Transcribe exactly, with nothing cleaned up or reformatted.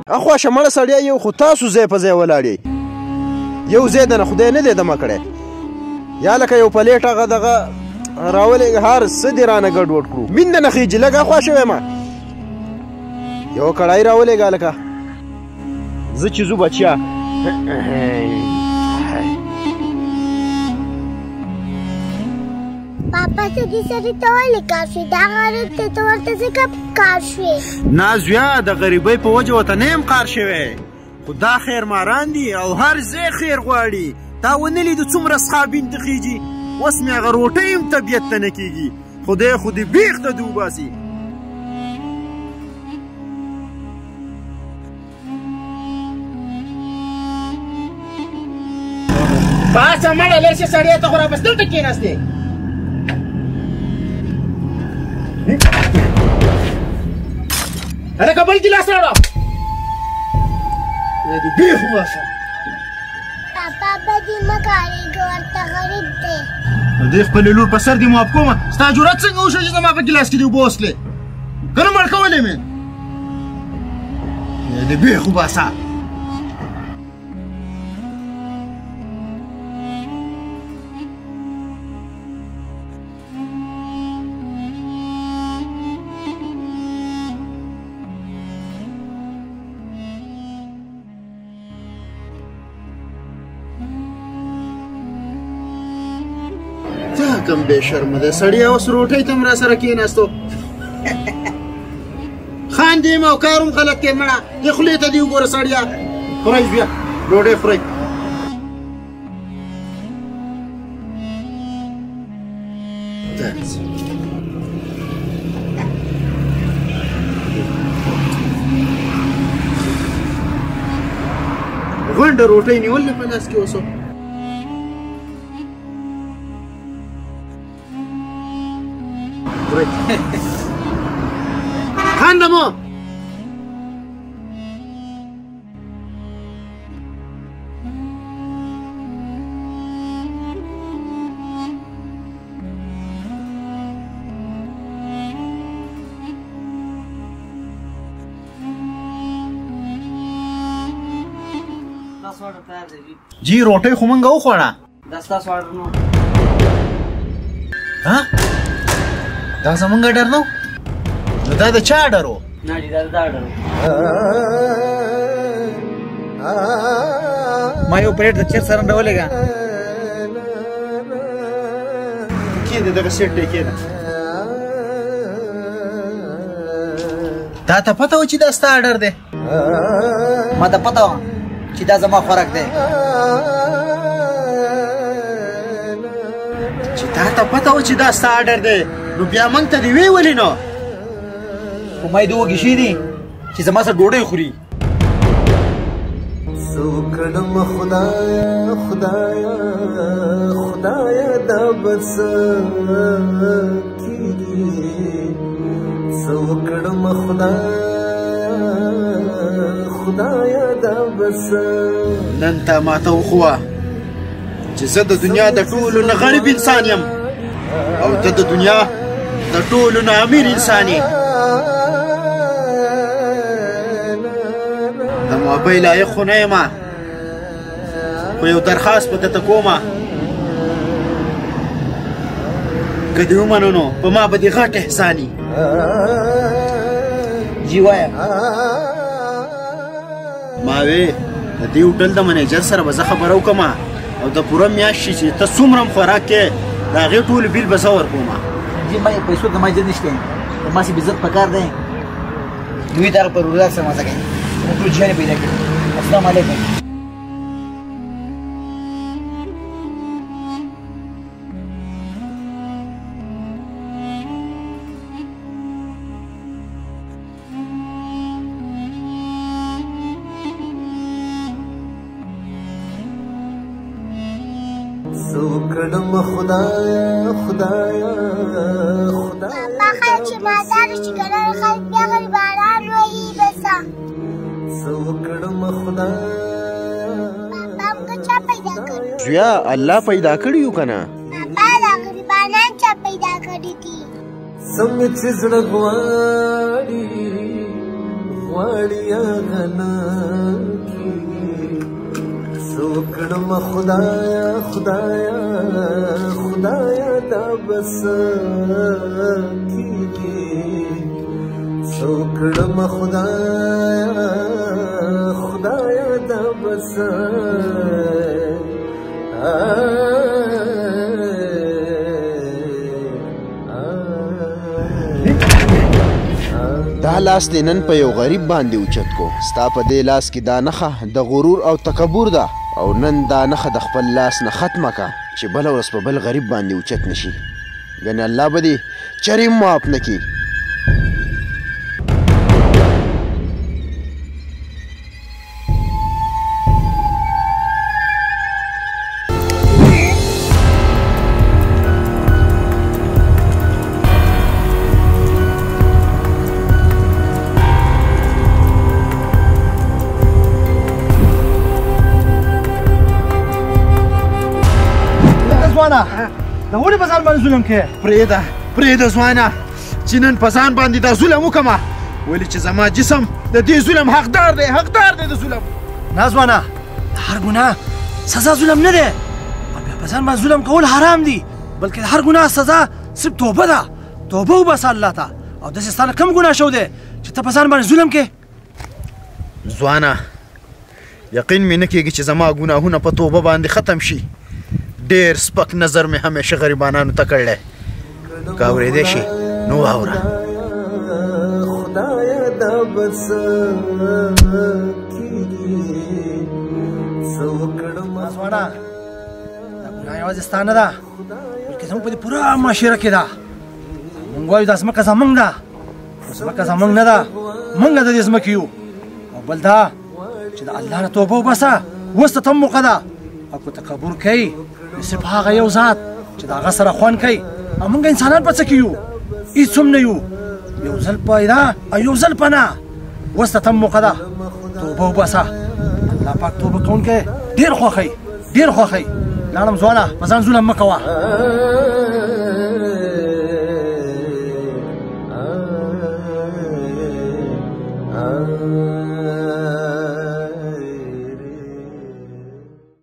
اخواشه مړه سړیا یو خو تاسو ځای په ځای ولاړې یو ځای دنه خدای نه دی دمه کړی یا لکه یو پلیټ هغه دغه راولې هر څه دې رانه ګډوډ کړو مینده نه خیجي لږ اخواشه وایم یو کړای راولېږه لکه زه چې ځو بچیا پاپا سړي سړي ته ولې کار شوې دا غریب دی ته ورته ځکه کار شوې نه زویا د غریبۍ په وجه ورته نه یم کار شوی خو دا خیر ماران دي او هر ځای خیر غواړي تا ونه لیدو څومره سخابین ته خیجي اوس مې هغه روټۍ هم طبیعت ته نه کېږي خدای خو دې بیخ ته دې وباسي باسه مړه لږه سړی ته خو را بس دلته کېناستې هلکه بل ګیلاس راوړه دې بیخ وباسه پاپا بدي مه کارېږه ورته غریب دی دې خپلې لور په سر دې معاف کومه ستا جرأت څنګه وشو چې زما په ګیلاس کې دې اوبه وڅښلې که نه مړ کولې مې دې بیخ وباسه کم بې شرمه ده سړی اوس روټۍ ته هم را سره کېناستو خاندې یم او کار هم غلط کوې مړه دې خولې ته دې وګوره سړیه خورئ بیا ډوډۍ خورئ غونډه روټۍ نیول نه په لاس کې اوسو خاندمو جی روټۍ خو مونږ وخوړه دا ستاسو آرډر نو ها دا زمونږ آرډر نو نو دا د چا آرډر و نه ډي دا د آرډر ما یو پلیټ د چیر سره راولېږه کېده دغه سیټ دی کېده تا ته پته و چې دا ستا آرډر دی ما ته پته وه چې دا زما خوراک دی چې تا ته پته و چې دا ستا آرډر دی نو بیا موږ ته دې ویې ولې نو خو ما یې د وږي شوي دي چې زما سره ډوډۍ خوري څه وکړم خدایه خدایه خدایه دا به څه کېږي څه وکړم خدایه خدایه دا به څه نن تا ماته وښوه چې زه د دنیا د ټولو نه غریب انسان یم او ته د دنیا د ټولو نه امیر انسان یې د موبایل لایق خو نه یم خو یو درخواست به درته کومه که دې ومنو نو په ما به دې غټ احسان وي جی وایه ما وې د دې هوټل د منیجر سره به زه خبره وکړم او د پوره میاشت شي چې ته څومره هم خوراک کوې د هغې ټول بیل به زه ورکوم جی ما پیسو ته ما عزت نشته ما سي عزت پکار دی دوی دغه پر روزګار سره مزه کوي موږ ټول جیانې پیدا کړي السلام علیکم څه وکړم خدایه خدایه خدایه پاپا خیر چې مادار شي که نه خلک بیا غریبانان وایي بسه څه وکړم خدایه پاپا موږ چا پیدا کړي زویا الله پیدا کړي یو که نه پاپا دا غریبانان چا پیدا کړي دي څنګه چې زړه غواړي غواړي غنا سوکړم خدایا خدایا خدایا دا بس کیږي سوکړم خدایا خدایا دا بس دا لاس دې نن په یو غریب باندې اوچت کو ستا په دې لاس کې دا نښه د غرور او تکبر ده او نن دا نښه د خپل لاس نه ختمه که چې بله ورځ په بل غریب باندې اوچت نشي ګنې الله به دې چرې معاف نه کړي دا ولې په ځان باندې ظلم کوې پرېږده پرېږده ځوانه چې نن په ځان باندې دا ظلم وکړمه ولې چې زما جسم د دې ظلم حقدار دی حقدار دی د ظلم نه ځوانه د هر ګناه سزا ظلم نه دی او بیا په ځان باندې ظلم کول حرام دي بلکې د هر ګناه سزا صرف توبه ده توبه وباسه الله ته او داسې ستا نه کم ګناه شوی دی چې ته په ځان باندې ظلم کوې ځوانه یقین مې نه کېږي چې زما ګناهونه په توبه باندې ختم شي ډېر سپک نظر مې همیشه غریبانانو ته کړی که اورېدی شي نو واوره خدایا دا بس کیږي څه وکړم ځوانه دا ګناه یوازې ستا نه ده بلکې زموږ په دې پوره معاشره کې ده موږ وایو دا ځمکه زموږ ده ځمکه زموږ نه ده موږ د دې ځمکې یو او بل دا چې د الله نه توبه وباسه اوس ته هم موقع ده او که تکبر کوي صرف هغه یو ذات چې د هغه سره خوند کوي او موږ انسانان په څه کې یو هېڅ هم نه یو یو ځل پیدا او یو ځل پناه اوس ته هم موقع ده توبه وباسه الله پاک توبه کوونکی ډېر خوښوي ډېر خوښوي لاړم ځوانه په ځان ظلم مه کوه آه